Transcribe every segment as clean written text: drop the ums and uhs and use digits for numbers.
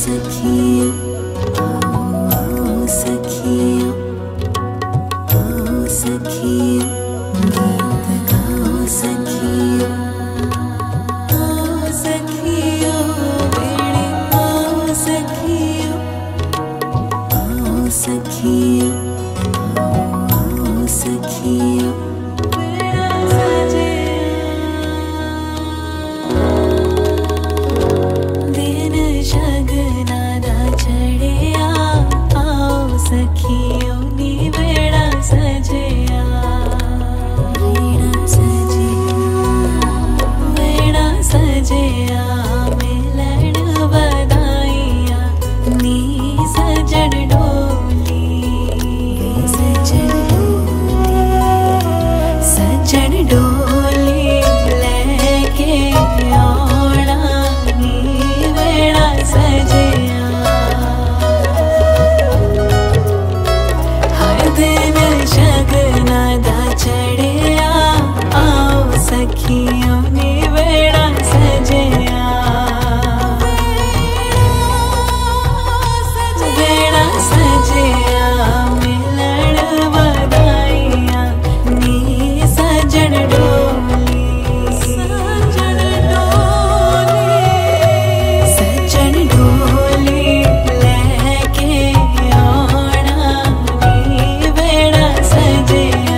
सखियों, आओ सखियों, आओ सखियों, गीत गाओ सखियों, आओ सखियों, बेड़े आओ सखियों, आओ सखियों, आओ सखियों, बेड़ा सजे दिन शगना दा चढ़िया, आओ सखियों नी बेड़ा सजिया, बेड़ा सजिया, बेड़ा सजिया, मिलन बधाइया नी सजन डोली, सजन डोली, सजन डोली लेके आना नी बेड़ा सजिया, हर दिन शगना दा चढ़िया, आओ सखियों नी बेड़ा सजिया, बेड़ा सजिया, मिलन बधाइया नी सजन डोली, सजन डोली, सजन डोली लेके आना नी बेड़ा सजिया।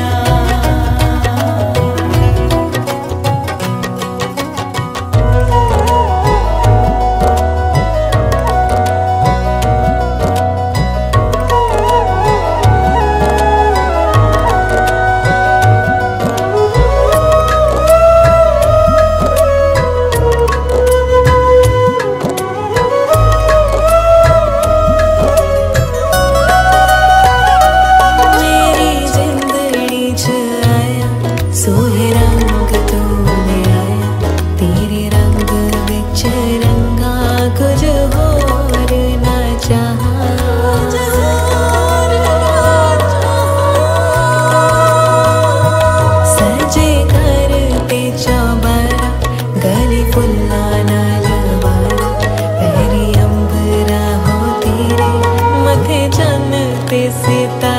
मेरी जिंदड़ी च आया सोहे रंग तूने आया, तेरे रंग विच रंगा कुछ होर ना चाहा, सजे घर ते चौबारा गली फुल्ला नाल वारा, पैरी अंबरा हो तेरे मथे चन्न ते सितारा,